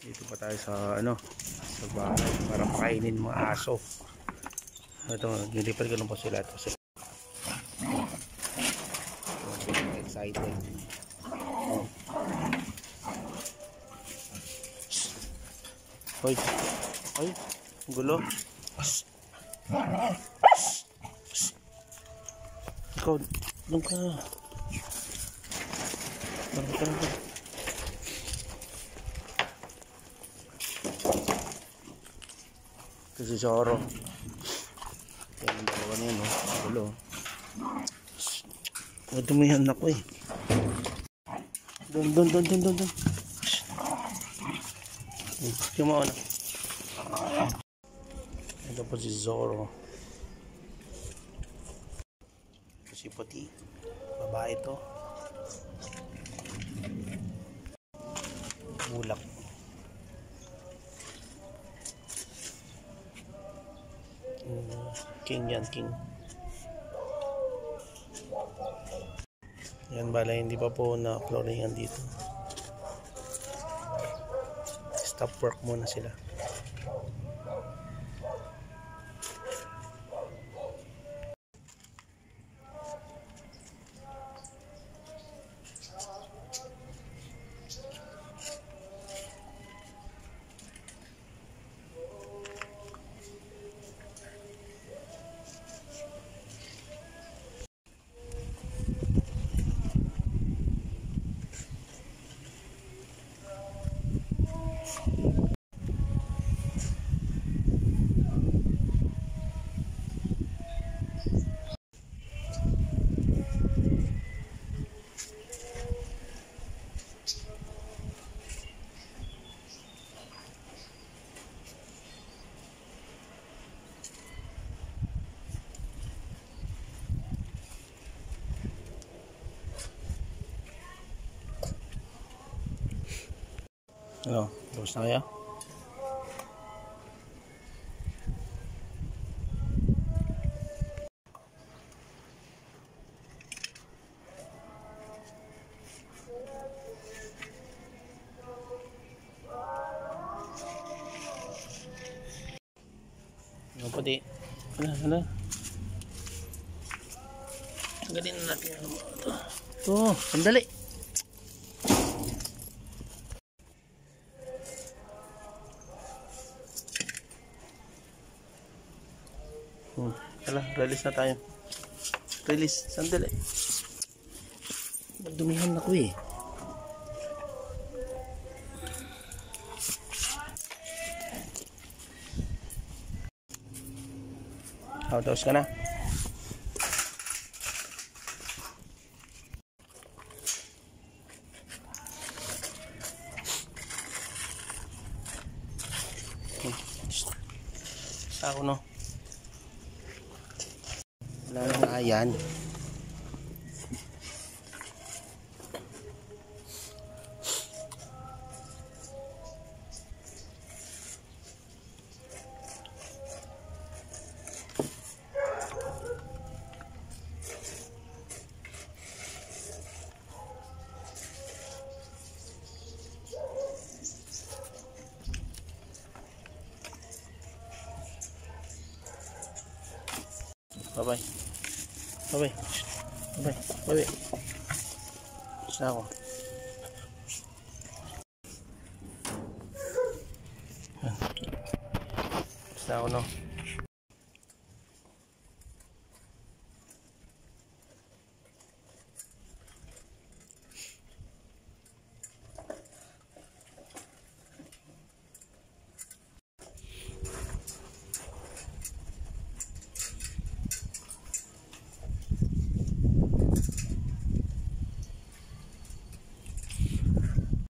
Dito pa tayo sa sa bahay para pakainin mga aso. Ito, nilipad ko lang po sila ito. Excited. Hoy. Hoy, gulo. Ikaw, doon ka. Kasi Zoro. Yan ang dalawa na yun, gulo. Madumihan ako eh. Doon. Kumaon na. Ito po si Zoro. Si puti. Babae ito. Mulak. King yan, king. Yan bala, hindi pa po na-flooring yan dito. Stop work muna sila. Tapos na kaya? Ano puti? Hala. Tanggalin na natin ito. Ito, sandali. Hala, release na tayo. Release, sandali. Magdumihan ako eh. Tapos ka na. Sa ako no. Wala na nga yan. Bye-bye. Sa ako. Sa ako no.